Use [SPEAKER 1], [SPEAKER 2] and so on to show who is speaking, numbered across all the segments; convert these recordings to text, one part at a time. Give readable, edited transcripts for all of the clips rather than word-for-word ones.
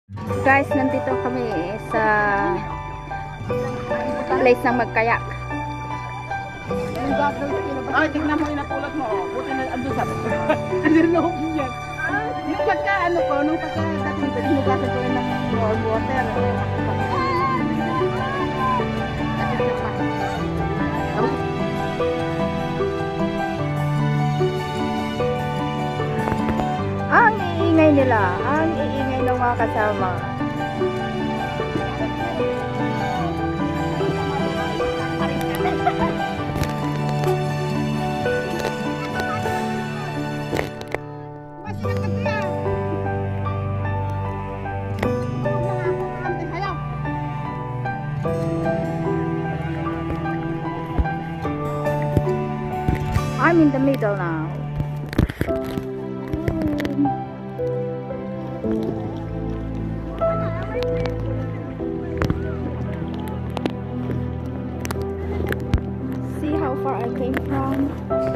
[SPEAKER 1] Guys, nandito kami sa place ng magkayak.
[SPEAKER 2] Ay, tingnan mo yung napulot mo. Buti na ando sa loob niya. Yung pagka, ano ko, nung pagka dating binugasan ko yung warm water.
[SPEAKER 1] Ang iingay nila, ang iingay ng mga kasama. I'm in the middle now. See how far I came from?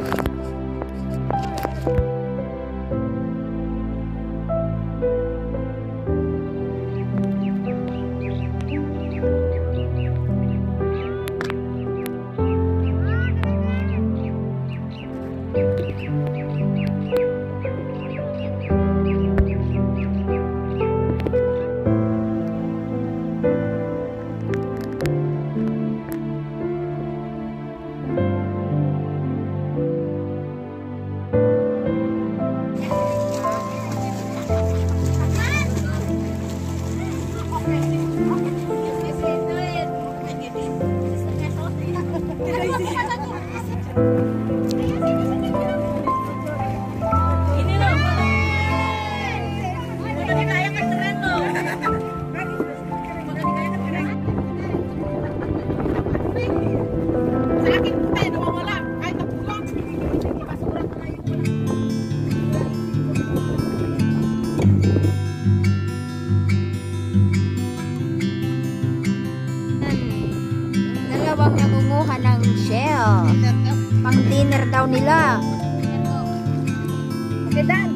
[SPEAKER 1] Dalawang nangunguha ng shell. Pang dinner daw nila. Okay, Dan.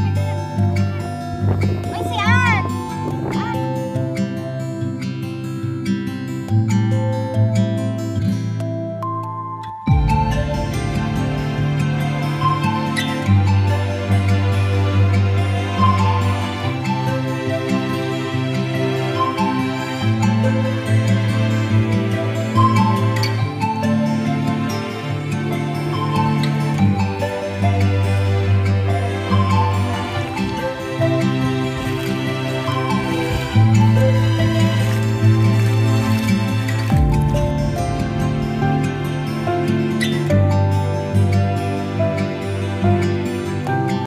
[SPEAKER 1] Ay, si Ann!